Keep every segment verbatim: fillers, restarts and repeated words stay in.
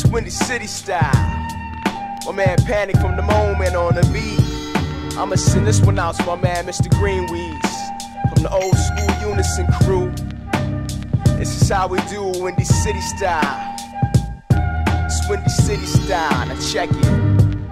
Windy City style. My man Panic from the moment on the beat. I'ma send this one out to my man Mister Greenweeds from the old school Unison crew. This is how we do Windy City style. It's Windy City style, now check it.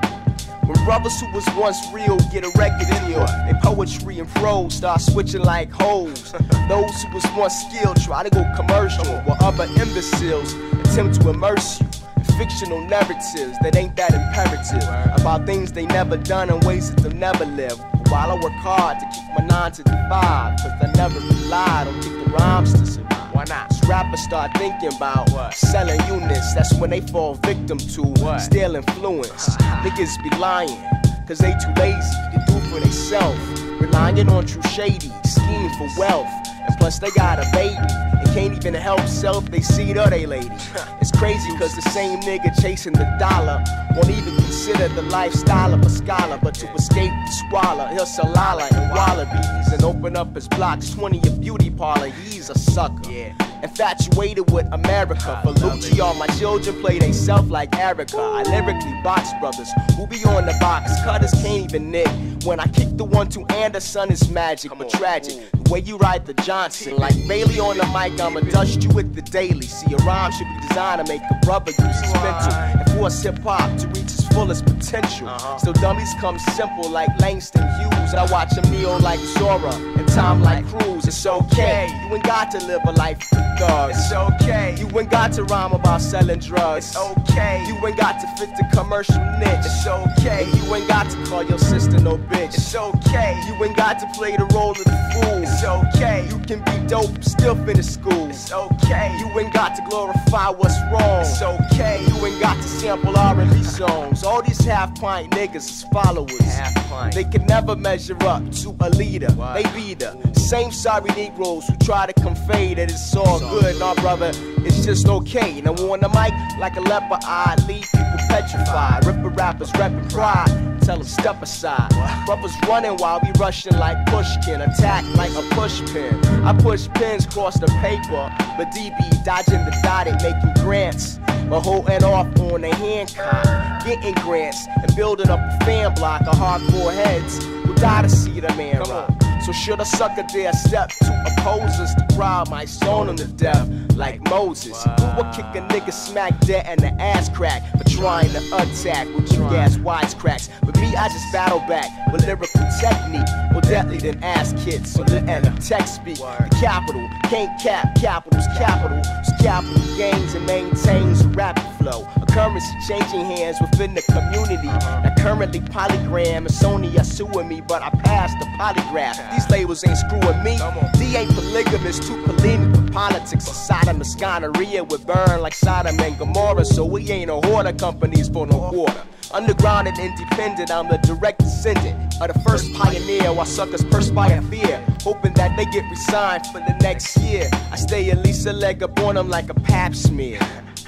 When brothers who was once real get a record deal, their poetry and prose start switching like hoes. Those who was once skilled try to go commercial, while other imbeciles attempt to immerse you in fictional narratives that ain't that imperative, about things they never done and ways that they'll never live. While I work hard to keep my nine to the five, cause I never relied on kicking rhymes to survive. Why not? So rappers start thinking about what? Selling units, that's when they fall victim to what? Stale influence. Niggas be lying, cause they too lazy to do for theyself. Relying on true shady, scheming for wealth. And plus they got a baby, and can't even help self, they see the they lady. It's crazy cause the same nigga chasing the dollar won't even consider the lifestyle of a scholar. But to escape the squalor, he'll sell lala and wallabies and open up his blocks twenty a beauty parlor. He's a sucker, yeah. Infatuated with America. For Lucci, all my children play they self like Erica. I lyrically box brothers who be on the box cutters can't even nick. When I kick the one two Anderson, it's magic but tragic. The way you ride the Johnson, like Bailey on the mic, I'ma dust you with the daily. See, a rhyme should be designed to make a brother use his mental and force hip hop to reach its fullest potential. Still dummies come simple like Langston Hughes. I watch them kneel like Zora and Tom like Cruise. It's okay, you ain't got to live a life for thugs. It's okay, you ain't got to rhyme about selling drugs. It's okay, you ain't got to fit the commercial niche. It's okay, you ain't got to call your sister no bitch. It's okay, you ain't got to play the role of the fool. It's okay, you can be dope, still finish school. It's okay, you ain't got to glorify what's wrong. It's okay, you ain't got to sample R and B songs. All these half-pint niggas is followers. Half-pint. They can never measure up to a leader. What? They be the same sorry Negroes who try to convey that it's all good. Nah, brother, it's just okay. Now on the mic, like a leper, I leave people petrified. Ripper rappers reppin' pride, tell them step aside. What? Brothers running while we rushing like Pushkin. Attack like a push pin. I push pins across the paper, but D B dodging the dotted, making grants. But holding off on the Hancock, getting grants and building up a fan block of hardcore heads who die to see the man rock. So should a sucker dare step to opposers, the crowd might stone him to death like Moses. Who would kick a nigga smack dead and the ass crack for trying to attack with you gas wisecracks? But me, I just battle back with lyrical technique, more deadly than ass kids. So let the text speak. The capital can't cap, capital's capital. So capital gains and maintains a rapid flow. A currency changing hands within the community. Now currently Polygram and Sony are suing me, but I passed the polygraph. These labels ain't screwing me. D ain't polygamous, too polemic for politics. Sodom and gonorrhea would burn like Sodom and Gomorrah. So we ain't a hoarder companies for no quarter. Underground and independent, I'm the direct descendant of the first pioneer, while suckers perspire fear, hoping that they get resigned for the next year. I stay at least a leg up on them like a pap smear.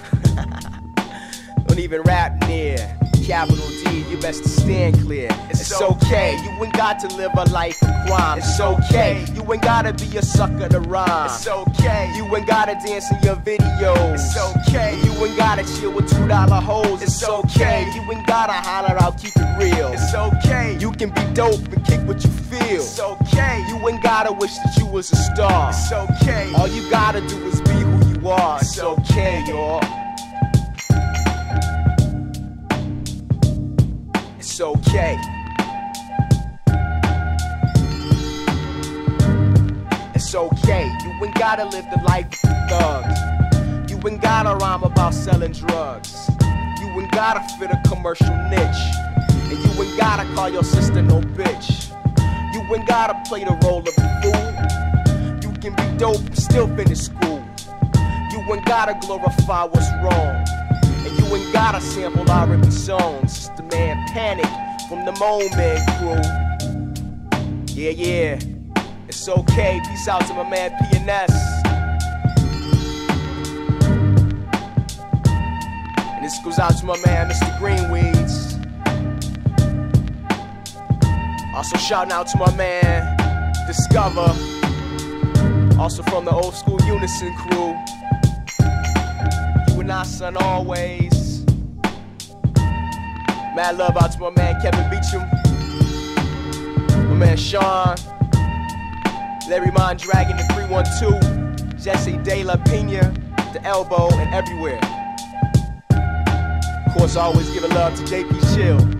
Don't even rap near. Capital D, you best to stand clear. It's, it's okay, you ain't got to live a life of crime. It's okay, you ain't gotta be a sucker to rhyme. It's okay, you ain't gotta dance in your videos. It's okay, you ain't gotta chill with two dollar hoes. It's okay, you ain't gotta holler out, keep it real. It's okay, you can be dope and kick what you feel. It's okay, you ain't gotta wish that you was a star. It's okay, all you gotta do is be who you are. It's okay, y'all. It's okay. It's okay. You ain't gotta live the life of thugs. You ain't gotta rhyme about selling drugs. You ain't gotta fit a commercial niche. And you ain't gotta call your sister no bitch. You ain't gotta play the role of a fool. You can be dope and still finish school. You ain't gotta glorify what's wrong. And you ain't gotta sample R and B songs. It's the man Panic from the Moment crew. Yeah, yeah. It's okay. Peace out to my man P N S. And this goes out to my man Mister Greenweeds. Also shouting out to my man Discover. Also from the old school Unison crew. You and I, son, always. Mad love out to my man Kevin Beecham, my man Sean, Larry Mondragon, the three one two, Jesse De La Pena, the Elbow, and everywhere. Of course, I always giving love to J P Chill.